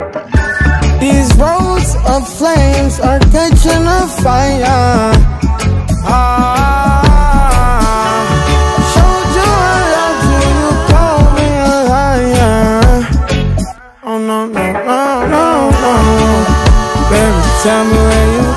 These roads of flames are catching a fire. Showed you I loved you, you called me a liar. Oh no, no, no, no, no. Baby, tell me where you